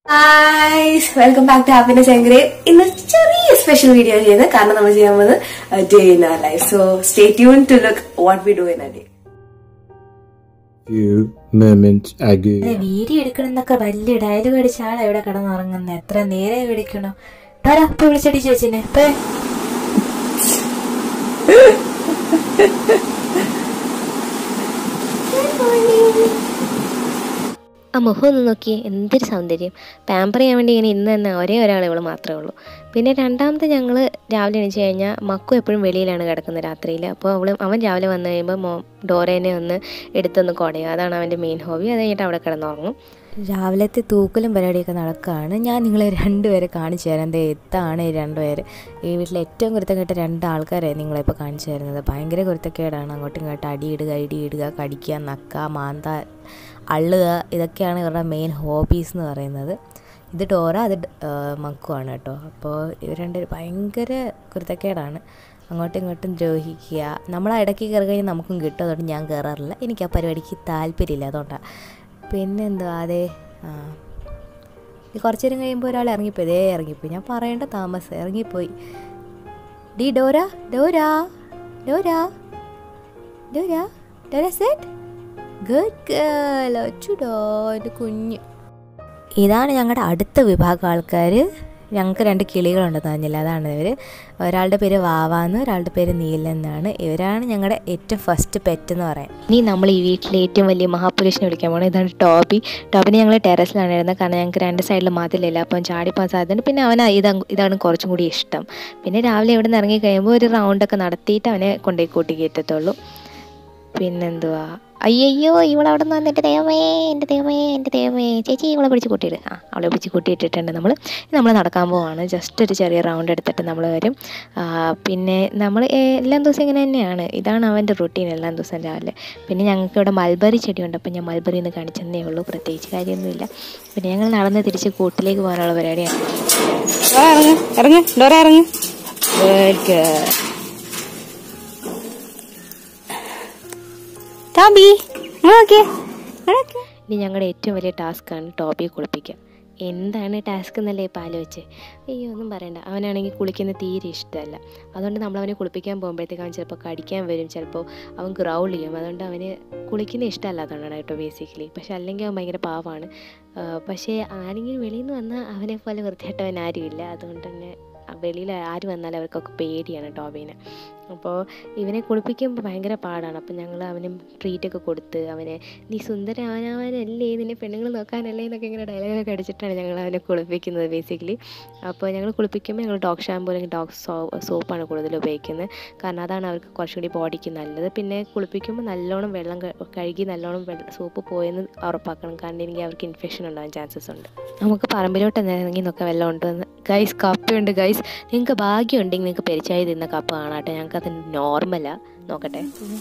Guys, welcome back to Happiness Engraved. In a very special video here, കാരണം നമ്മൾ ചെയ്യാൻ പോകുന്നത് a day in our life. So stay tuned to look what we do in a day. Few moments ago. Video എടുക്കണമെന്നൊക്കെ വലിയ dialogue അടിച്ച ആളെ എവിടെ കിടന്നുറങ്ങുന്നത്? എത്ര നേരെ വിളിക്കണോ? ഇപ്പൊ വിളിച്ചടി ചേച്ചിനെ ആ മുഖം ഒന്ന് നോക്കിയേ, എന്തൊരു സൗന്ദര്യം. പാമ്പർ ചെയ്യാൻ വേണ്ടി ഇങ്ങനെ ഇന്ന് തന്നെ ഒരേ ഒരാൾ ഇവൾ മാത്രമേ ഉള്ളൂ. പിന്നെ രണ്ടാമത്തെ ഞങ്ങൾ രാവിലെ എണീച്ച് കഴിഞ്ഞാൽ മക്കു എപ്പോഴും വെളിയിലാണ് കിടക്കുന്നത് രാത്രിയിൽ. അപ്പോൾ അവൻ രാവിലെ വന്നു കഴിയുമ്പോൾ ഡോറേനെ ഒന്ന് എടുത്തൊന്ന് കുടയും. അതാണ് അവൻ്റെ മെയിൻ ഹോബി. അത് കഴിഞ്ഞിട്ട് അവിടെ കിടന്നുറങ്ങും. രാവിലത്തെ തൂക്കലും പരിപാടിയൊക്കെ നടക്കുകയാണ്. ഞാൻ നിങ്ങളെ രണ്ടുപേരെ കാണിച്ചു തരാം. എത്താണ് ഈ രണ്ടുപേർ. ഈ വീട്ടിലെ ഏറ്റവും കുരുത്തക്കേട്ട രണ്ടാൾക്കാരെ നിങ്ങളിപ്പോൾ കാണിച്ചു തരുന്നത്. ഭയങ്കര കുരുത്തക്കേടാണ്. അങ്ങോട്ടും ഇങ്ങോട്ടും അടിയിടുക, കടിക്കുക, നക്കുക, മാന്ത, അള്ളുക, ഇതൊക്കെയാണ് ഇവരുടെ മെയിൻ ഹോബീസ് എന്ന് പറയുന്നത്. ഇത് ഡോറ, അത് മക്കുവാണ് കേട്ടോ. അപ്പോൾ ഇവർ രണ്ടുപേർ ഭയങ്കര കുരുത്തക്കേടാണ്. അങ്ങോട്ടും ഇങ്ങോട്ടും ദ്രോഹിക്കുക. നമ്മളാ ഇടയ്ക്ക് കയറി കഴിഞ്ഞാൽ നമുക്കും കിട്ടും. അതുകൊണ്ട് ഞാൻ കയറാറില്ല. എനിക്ക് ആ പരിപാടിക്ക് താല്പര്യമില്ല, അതുകൊണ്ടാണ്. പിന്നെന്തുവാ കുറച്ചു നേരം കഴിയുമ്പോൾ ഒരാൾ ഇറങ്ങിപ്പോയി. ഞാൻ പറയേണ്ട താമസം ഇറങ്ങിപ്പോയി. ഡി Dora Dora Dora Dora Dora sit good girl. അച്ചുടോ എൻ്റെ കുഞ്ഞ്. ഇതാണ് ഞങ്ങളുടെ അടുത്ത വിഭാഗം ആൾക്കാർ. ഞങ്ങൾക്ക് 2 കിളികളുണ്ടെന്ന് പറഞ്ഞില്ല, അതാണ് ഇവർ. ഒരാളുടെ പേര് വാവാന്ന്, ഒരാളുടെ പേര് നീലൻ എന്നാണ്. ഇവരാണ് ഞങ്ങളുടെ ഏറ്റവും ഫസ്റ്റ് പെറ്റ് എന്ന് പറയാം. ഇനി നമ്മൾ ഈ വീട്ടിലെ ഏറ്റവും വലിയ മഹാപുരുഷനെ വിളിക്കാൻ പോകണം. ഇതാണ് ടോബി. ടോബിനെ ഞങ്ങൾ ടെറസിലാണ് ഇരുന്നത്, കാരണം ഞങ്ങൾക്ക് 2 സൈഡിൽ മതിലില്ല, അപ്പം ചാടിപ്പോകാൻ സാധ്യതയുണ്ട്. പിന്നെ അവന് ഇതാണ് കുറച്ചും കൂടി ഇഷ്ടം. പിന്നെ രാവിലെ ഇവിടെ നിന്ന് ഇറങ്ങി കഴിയുമ്പോൾ ഒരു റൗണ്ടൊക്കെ നടത്തിയിട്ട് അവനെ കൊണ്ടുപോയി കൂട്ടി കയറ്റത്തുള്ളൂ. പിന്നെന്തുവാ, അയ്യോ ഇവളവിടെ നിന്ന് വന്നിട്ട് എൻ്റെ ദൈവമേ ചേച്ചി ഇവളെ പിടിച്ച് കൂട്ടിയിട്ട് അവളെ പിടിച്ച് കൂട്ടിയിട്ടിട്ടുണ്ട്. നമ്മൾ നടക്കാൻ പോവാണ്. ജസ്റ്റ് ഒരു ചെറിയ റൗണ്ട് എടുത്തിട്ട് നമ്മൾ വരും. പിന്നെ നമ്മൾ എല്ലാ ദിവസവും ഇങ്ങനെ തന്നെയാണ്. ഇതാണ് അവൻ്റെ റുട്ടീൻ, എല്ലാ ദിവസവും രാവിലെ. പിന്നെ ഞങ്ങൾക്ക് ഇവിടെ മൽബറി ചെടിയുണ്ട്, അപ്പം ഞാൻ മൽബറി ഒന്ന് കാണിച്ചെന്നേ ഉള്ളൂ, പ്രത്യേകിച്ച് കാര്യമൊന്നുമില്ല. പിന്നെ ഞങ്ങൾ നടന്ന് തിരിച്ച് കൂട്ടിലേക്ക് പോകാനുള്ള പരിപാടിയാണ്. ഇറങ്ങ്. ഇനി ഞങ്ങളുടെ ഏറ്റവും വലിയ ടാസ്ക്കാണ് ടോബിയെ കുളിപ്പിക്കുക. എന്താണ് ടാസ്ക് എന്നല്ലേ ഇപ്പോൾ ആലോചിച്ച്? അയ്യോ ഒന്നും പറയണ്ട. അവനാണെങ്കിൽ കുളിക്കുന്നത് തീരെ ഇഷ്ടമല്ല. അതുകൊണ്ട് നമ്മളവനെ കുളിപ്പിക്കാൻ പോകുമ്പോഴത്തേക്ക് അവൻ ചിലപ്പോൾ കടിക്കാൻ വരും, ചിലപ്പോൾ അവൻ ഗ്രൗൾ ചെയ്യും. അതുകൊണ്ട് അവന് കുളിക്കുന്നത് ഇഷ്ടമല്ലാത്തതാണ് കേട്ടോ ബേസിക്കലി. പക്ഷെ അല്ലെങ്കിൽ അവൻ ഭയങ്കര പാവമാണ്. പക്ഷേ ആരെങ്കിലും വെളിയിൽ നിന്ന് വന്നാൽ അവനെ പോലെ വൃത്തിയായിട്ടവൻ ആരുമില്ല. അതുകൊണ്ട് തന്നെ വെളിയിൽ ആര് വന്നാലും അവർക്കൊക്കെ പേടിയാണ് ടോബീനെ. അപ്പോൾ ഇവനെ കുളിപ്പിക്കുമ്പോൾ ഭയങ്കര പാടാണ്. അപ്പം ഞങ്ങൾ അവന് ട്രീറ്റൊക്കെ കൊടുത്ത് അവനെ നീ സുന്ദരനാവാനല്ലേ, നിന്നെ പെണ്ണുങ്ങൾ നോക്കാനല്ലേ എന്നൊക്കെ ഇങ്ങനെ ഡയലോഗൊക്കെ അടിച്ചിട്ടാണ് ഞങ്ങൾ അവനെ കുളിപ്പിക്കുന്നത് ബേസിക്കലി. അപ്പോൾ ഞങ്ങൾ കുളിപ്പിക്കുമ്പോൾ ഞങ്ങൾ ഡോഗ് ഷാമ്പൂ അല്ലെങ്കിൽ ഡോഗ് സോപ്പാണ് കൂടുതൽ ഉപയോഗിക്കുന്നത്, കാരണം അതാണ് അവർക്ക് കുറച്ചുകൂടി ബോഡിക്ക് നല്ലത്. പിന്നെ കുളിപ്പിക്കുമ്പോൾ നല്ലോണം വെള്ളം കഴുകി നല്ലോണം സോപ്പ് പോയെന്ന് ഉറപ്പാക്കണം, കാരണം എനിക്ക് അവർക്ക് ഇൻഫെക്ഷൻ ഉണ്ടാകാൻ ചാൻസസ് ഉണ്ട്. നമുക്ക് പറമ്പിലോട്ട് ഇറങ്ങി നോക്കാം വെള്ളം ഉണ്ടെന്ന്. ഗൈസ് കപ്പയുണ്ട് ഗൈസ്. നിങ്ങൾക്ക് ഭാഗ്യം ഉണ്ടെങ്കിൽ നിങ്ങൾക്ക് പെരിച്ചായി തിന്ന കപ്പ കാണാട്ടെ. ഞങ്ങൾക്ക് അത് നോർമലാ. നോക്കട്ടെ.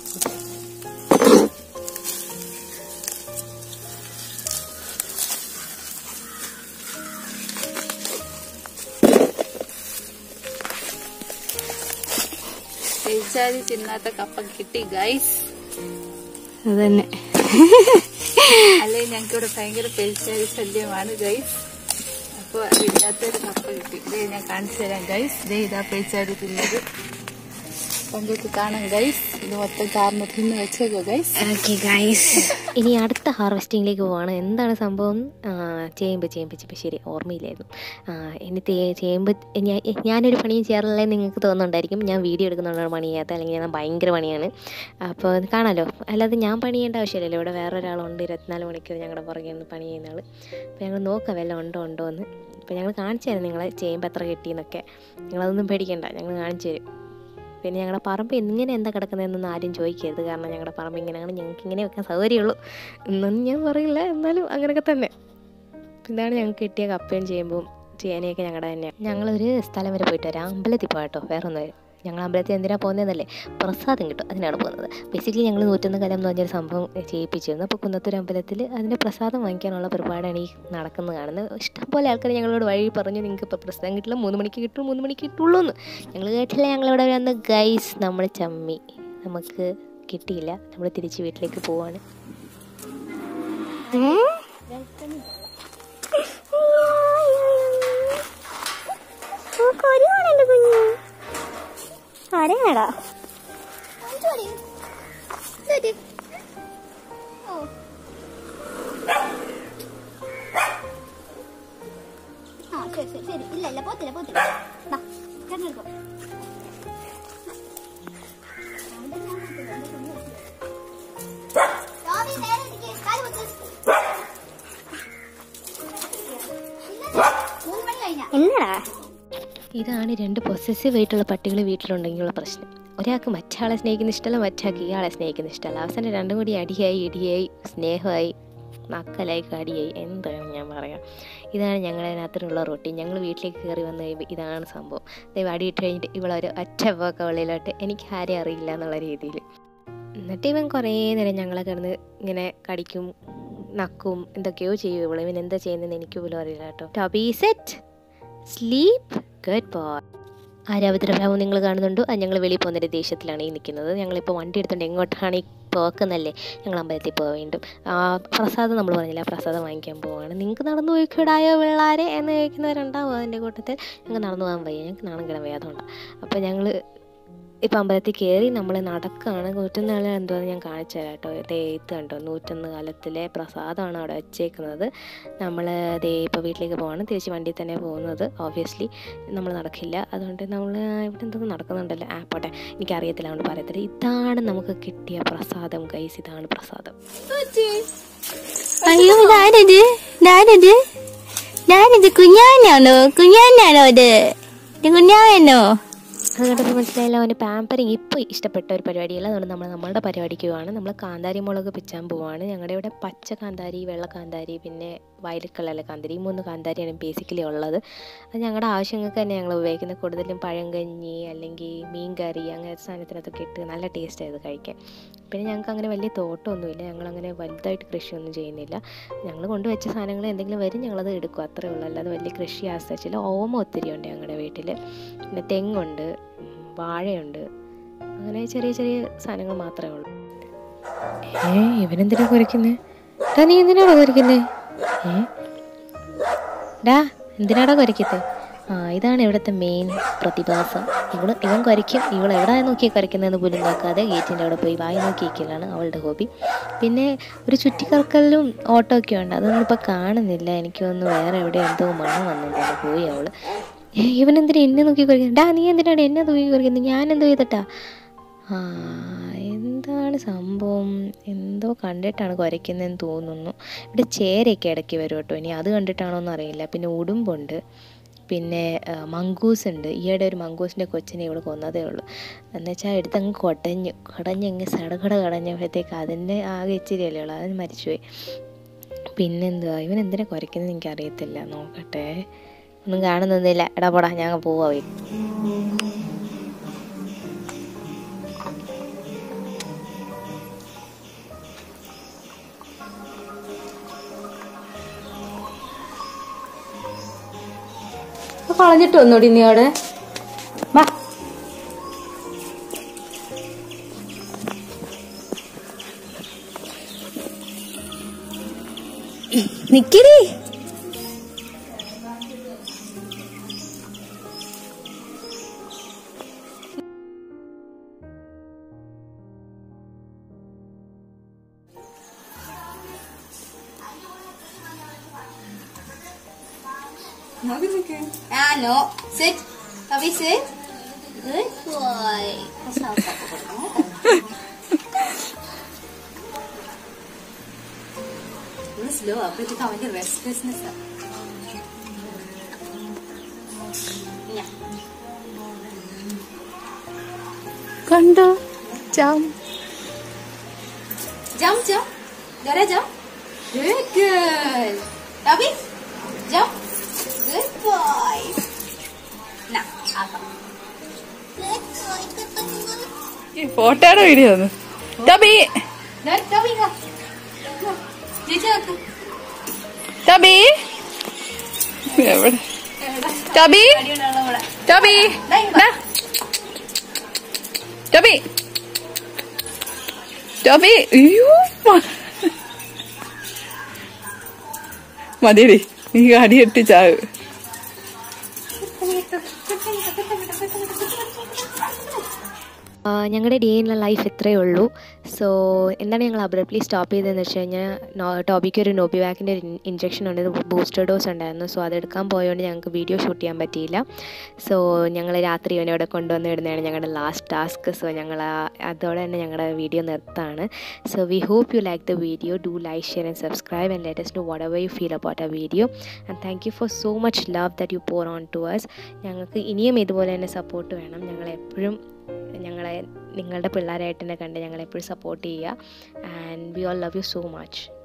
പെരിച്ചാഴി തിന്നാത്ത കപ്പ കിട്ടി ഗൈസ്. അതന്നെ. അല്ലെ ഞങ്ങൾക്കിവിടെ ഭയങ്കര പെരിച്ചാഴി ശല്യമാണ് ഗൈസ്. അപ്പോൾ അതില്ലാത്തൊരു കപ്പ കിട്ടി. ഇതേ ഞാൻ കാണിച്ചു തരാം ഗൈസ്. ഇതാ പെരിച്ചാഴി തിന്നത് പങ്കെടുത്ത് കാണാം ഗൈസ്. ഇത് മൊത്തം കാരണം തിന്ന് വെച്ചേക്കോ ഗൈസ്. ഓക്കെ ഗൈസ്, ഇനി അടുത്ത ഹാർവെസ്റ്റിങ്ങിലേക്ക് പോവാണ്. എന്താണ് സംഭവം? ചേമ്പ് ശരി, ഓർമ്മയില്ലായിരുന്നു. ഇനി ചേമ്പ് ഞാനൊരു പണിയും ചെയ്യാറില്ല നിങ്ങൾക്ക് തോന്നുന്നുണ്ടായിരിക്കും. ഞാൻ വീഡിയോ എടുക്കുന്നുണ്ടാണ് പണി ചെയ്യാത്ത, അല്ലെങ്കിൽ ഞാൻ ഭയങ്കര പണിയാണ്. അപ്പോൾ കാണാമല്ലോ. അല്ലാതെ ഞാൻ പണി ചെയ്യേണ്ട ആവശ്യമില്ലല്ലോ. ഇവിടെ വേറൊരാളുണ്ട് 24 മണിക്കൂർ ഞങ്ങളുടെ പുറകെ ഒന്ന് പണി ചെയ്യുന്ന ആൾ. അപ്പോൾ ഞങ്ങൾ നോക്കാം വല്ലതും ഉണ്ടോ എന്ന്. അപ്പോൾ ഞങ്ങൾ കാണിച്ചു തരാം നിങ്ങളെ ചേമ്പ് എത്ര കിട്ടിയെന്നൊക്കെ. നിങ്ങളതൊന്നും പേടിക്കണ്ട, ഞങ്ങൾ കാണിച്ചു തരും. പിന്നെ ഞങ്ങളുടെ പറമ്പ് ഇങ്ങനെ എന്താ കിടക്കുന്നതെന്നൊന്നും ആരും ചോദിക്കരുത്, കാരണം ഞങ്ങളുടെ പറമ്പ് ഇങ്ങനെയാണ്, ഞങ്ങൾക്ക് ഇങ്ങനെ വെക്കാൻ സൗകര്യമുള്ളൂ എന്നൊന്നും ഞാൻ പറയില്ല. എന്നാലും അങ്ങനെയൊക്കെ തന്നെ. ഇതാണ് ഞങ്ങൾക്ക് കിട്ടിയ കപ്പയും ചെയ്യുമ്പോൾ ചെയ്യാനെയൊക്കെ ഞങ്ങളുടെ തന്നെയാണ്. ഞങ്ങളൊരു സ്ഥലം വരെ പോയിട്ട് വരാം. അമ്പലത്തിൽ പോകട്ടോ, വേറെ ഒന്നും വരും. ഞങ്ങൾ അമ്പലത്തിൽ എന്തിനാണ് പോകുന്നതെന്നല്ലേ? പ്രസാദം കിട്ടും, അതിനാണ് പോകുന്നത്. ബേസിക്കലി ഞങ്ങൾ 101 കലം എന്ന് പറഞ്ഞൊരു സംഭവം ചെയ്യിപ്പിച്ചിരുന്നു. അപ്പോൾ കുന്നത്തൂർ അമ്പലത്തിൽ അതിൻ്റെ പ്രസാദം വാങ്ങിക്കാനുള്ള പരിപാടിയാണ് ഈ നടക്കുന്നത് കാണുന്നത്. ഇഷ്ടംപോലെ ആൾക്കാർ ഞങ്ങളോട് വഴി പറഞ്ഞു, നിങ്ങൾക്ക് ഇപ്പോൾ പ്രസാദം കിട്ടില്ല, 3 മണിക്ക് കിട്ടുള്ളൂ എന്ന്. ഞങ്ങൾ കേട്ടില്ല. ഞങ്ങളിവിടെ വന്ന് ഗൈസ് നമ്മൾ ചമ്മി, നമുക്ക് കിട്ടിയില്ല. നമ്മൾ തിരിച്ച് വീട്ടിലേക്ക് പോവാണ്. എന്നാടാ ശരി ഇല്ല പോത്തില്ല എന്നടാ ഇതാണ് 2 പൊസസീവ് ആയിട്ടുള്ള പട്ടികൾ വീട്ടിലുണ്ടെങ്കിലുള്ള പ്രശ്നം. ഒരാൾക്ക് മറ്റാളെ സ്നേഹിക്കുന്ന ഇഷ്ടമല്ല, മറ്റാൾക്ക് ഇയാളെ സ്നേഹിക്കുന്ന ഇഷ്ടമല്ല. അവസാനം രണ്ടും കൂടി അടിയായി ഇടിയായി സ്നേഹമായി നക്കലായി കടിയായി എന്താണ് ഞാൻ പറയാം. ഇതാണ് ഞങ്ങളതിനകത്തുള്ള റൊട്ടീൻ. ഞങ്ങൾ വീട്ടിലേക്ക് കയറി വന്ന് കഴിയുമ്പോൾ ഇതാണ് സംഭവം. ദൈവം അടിയിട്ട് കഴിഞ്ഞിട്ട് ഇവളൊരു ഒറ്റപ്പൊക്കെ വെളിയിലോട്ട് എനിക്ക് ആരെയും അറിയില്ല എന്നുള്ള രീതിയിൽ. എന്നിട്ട് ഇവൻ കുറേ നേരം ഞങ്ങളെ കിടന്ന് ഇങ്ങനെ കടിക്കും നക്കും എന്തൊക്കെയോ ചെയ്യും. ഇവൻ എന്താ ചെയ്യുന്നതെന്ന് എനിക്ക് പോലും അറിയില്ല കേട്ടോ. Toby sit sleep good boy. ആരാവദ്രഭാവം നിങ്ങൾ കാണുന്നുണ്ടോ? അത് ഞങ്ങൾ വെളിയിൽ പോകുന്നൊരു ദേഷ്യത്തിലാണ് ഈ നിൽക്കുന്നത്. ഞങ്ങളിപ്പോൾ വണ്ടി എടുത്തുകൊണ്ട് എങ്ങോട്ടാണ് ഈ പോക്കുന്നല്ലേ? ഞങ്ങൾ അമ്പലത്തിൽ പോവേണ്ടും. പ്രസാദം നമ്മൾ പറഞ്ഞില്ല, പ്രസാദം വാങ്ങിക്കാൻ പോവുകയാണ്. നിങ്ങൾക്ക് നടന്നു പോയിക്കിടായോ പിള്ളേരെ എന്ന് ചോദിക്കുന്നവരുണ്ടാവും അതിൻ്റെ കൂട്ടത്തിൽ. ഞങ്ങൾക്ക് നടന്നു പോകാൻ വയ്യ, ഞങ്ങൾക്ക് നാണം കിടാൻ വയ്യ, അതുകൊണ്ടാണ്. അപ്പോൾ ഞങ്ങൾ ഇപ്പം അമ്പലത്തിൽ കയറി നമ്മൾ നടക്കുകയാണ്. 101 എന്തുവാന്ന് ഞാൻ കാണിച്ചു തരാം കേട്ടോ. ഇത് കണ്ടോ 101 കാലത്തിലെ പ്രസാദമാണ് അവിടെ വെച്ചേക്കുന്നത്. നമ്മൾ ഇപ്പോൾ വീട്ടിലേക്ക് പോവാണ്. തിരിച്ച് വണ്ടിയിൽ തന്നെ പോകുന്നത്. ഓബ്വിയസ്ലി നമ്മൾ നടക്കില്ല, അതുകൊണ്ട് നമ്മൾ ഇവിടെ എന്തൊന്നും നടക്കുന്നുണ്ടല്ലോ. പോട്ടെ, എനിക്കറിയത്തില്ല, അതുകൊണ്ട് പറയത്തില്ല. ഇതാണ് നമുക്ക് കിട്ടിയ പ്രസാദം ഗൈസ്, ഇതാണ് പ്രസാദം. അയ്യോ ഞാനിത് കുഞ്ഞാനാണോ അത് കുഞ്ഞാനോ? അത് കണ്ടപ്പോൾ മനസ്സിലായില്ല അവന് പാമ്പറിങ് ഇപ്പോൾ ഇഷ്ടപ്പെട്ട ഒരു പരിപാടിയല്ല. അതുകൊണ്ട് നമ്മളുടെ പരിപാടിക്ക് പോവാണ്. നമ്മൾ കാന്താരി മുളക് പിച്ചാൻ പോവാണ്. ഞങ്ങളുടെ ഇവിടെ പച്ച കാന്താരി, വെള്ള കാന്താരി, പിന്നെ വയലറ്റ് കളറിലെ കാന്താരി, ഈ 3 കാന്താരിയാണ് ബേസിക്കലി ഉള്ളത്. അത് ഞങ്ങളുടെ ആവശ്യങ്ങൾക്ക് തന്നെ ഞങ്ങൾ ഉപയോഗിക്കുന്നത്. കൂടുതലും പഴങ്കഞ്ഞി അല്ലെങ്കിൽ മീൻ കറി അങ്ങനത്തെ സാധനത്തിനകത്തൊക്കെ ഇട്ട് നല്ല ടേസ്റ്റായത് കഴിക്കാൻ. പിന്നെ ഞങ്ങൾക്ക് അങ്ങനെ വലിയ തോട്ടമൊന്നുമില്ല, ഞങ്ങളങ്ങനെ വലുതായിട്ട് കൃഷിയൊന്നും ചെയ്യുന്നില്ല. ഞങ്ങൾ കൊണ്ടുവച്ച സാധനങ്ങൾ എന്തെങ്കിലും വരും ഞങ്ങളത് എടുക്കും, അത്രേ ഉള്ളൂ. അല്ലാതെ വലിയ കൃഷി ആസ്വദിച്ചില്ല. ഓമ ഒത്തിരി ഉണ്ട് ഞങ്ങളുടെ വീട്ടിൽ, പിന്നെ തെങ്ങുണ്ട്, വാഴയുണ്ട്, അങ്ങനെ ചെറിയ ചെറിയ സാധനങ്ങൾ മാത്രമേ ഉള്ളൂ. ഇവനെന്തിനാ കുരയ്ക്കുന്നത്? നീ എന്തിനാണോ കുരയ്ക്കുന്നത്? എന്തിനാടാ കുരയ്ക്കുന്നത്? ഇതാണ് ഇവിടുത്തെ മെയിൻ പ്രതിഭാസം. ഇവൻ കുരയ്ക്കും. ഇവൾ എവിടെ നോക്കി കുരയ്ക്കുന്നതെന്ന് പോലും നോക്കാതെ ഗേറ്റിൻ്റെ അവിടെ പോയി വായി നോക്കിയിരിക്കലാണ് അവളുടെ ഹോബി. പിന്നെ ഒരു ചുറ്റിക്കറക്കലും ഓട്ടമൊക്കെ ഉണ്ട്, അതൊന്നും ഇപ്പോൾ കാണുന്നില്ല. എനിക്ക് തോന്നുന്നു വേറെ എവിടെ എന്തോ മണം വന്നിട്ടുണ്ട്, പോയി അവൾ. ഇവനെന്തിനാ എന്നെ നോക്കി കുരയ്ക്കുന്നത്? നീ എന്തിനാണ് എന്നെ നോക്കി കുരയ്ക്കുന്നത്? ഞാനെന്തോ ചെയ്തിട്ടാ? എന്താണ് സംഭവം? എന്തോ കണ്ടിട്ടാണ് കുരയ്ക്കുന്നതെന്ന് തോന്നുന്നു. ഇവിടെ ചേരയൊക്കെ ഇടയ്ക്ക് വരും കേട്ടോ. ഇനി അത് കണ്ടിട്ടാണോ എന്നറിയില്ല. പിന്നെ ഉടുമ്പുണ്ട്, പിന്നെ മങ്കൂസ് ഉണ്ട്. ഈയിടെ ഒരു മങ്കൂസിൻ്റെ കൊച്ചിനെ ഇവിടെ കൊന്നതേ ഉള്ളൂ. എന്നുവെച്ചാൽ എടുത്തങ്ങ് കടഞ്ഞങ്ങ് സടകട കടഞ്ഞപ്പോഴത്തേക്ക് അതിൻ്റെ ആകെ ഇച്ചിരി അല്ലേ ഉള്ളൂ, അതിന് മരിച്ചുപോയി. പിന്നെന്തുവാ ഇവൻ എന്തിനാ കുരയ്ക്കുന്നത് എനിക്കറിയത്തില്ല. നോക്കട്ടെ, ഒന്നും കാണുന്നൊന്നുമില്ല. എടാ പോടാ, ഞങ്ങൾ പോവാ. കളഞ്ഞിട്ട് വന്നോടി നീ അവിടെ. നിക്കടി. No. Sit. Tobby, sit. Good boy. Slow up. It's a restlessness. Yeah. Kanda. Jump. Jump. Dora, jump. Good girl. Tobby, jump. Good boy. Now, up. Photo or video? Tobby. No, Tobby, go. Tobby. Tobby. Tobby. Tobby. Tobby. മതിയടി, നീ അടിയെട്ടി ചാവ്. ഞങ്ങളുടെ day in life ഇത്രയേ ഉള്ളൂ. So എന്താണ് ഞങ്ങൾ abruptly stop ചെയ്തതെന്ന് വെച്ച് കഴിഞ്ഞാൽ ടോബിക്ക് ഒരു നോബിവാക്കിൻ്റെ ഒരു ഇഞ്ചക്ഷൻ ഉണ്ട്, ബൂസ്റ്റർ ഡോസ് ഉണ്ടായിരുന്നു. സോ അതെടുക്കാൻ പോയതുകൊണ്ട് ഞങ്ങൾക്ക് വീഡിയോ ഷൂട്ട് ചെയ്യാൻ പറ്റിയില്ല. സോ ഞങ്ങൾ രാത്രി ഇവനെ ഇവിടെ കൊണ്ടുവന്ന് ഇടുന്നതാണ് ഞങ്ങളുടെ ലാസ്റ്റ് ടാസ്ക്. സോ ഞങ്ങൾ അതോടെ തന്നെ ഞങ്ങളുടെ വീഡിയോ നിർത്താണ്. So we hope you like the video. Do like, share and subscribe and let us know whatever you feel about our video. And thank you for so much love that you pour on to us. ഞങ്ങൾക്ക് ഇനിയും ഇതുപോലെ തന്നെ support വേണം. നിങ്ങളുടെ പിള്ളേരായിട്ട് തന്നെ കണ്ട് ഞങ്ങളെപ്പോഴും support ചെയ്യുക. And we all love you so much.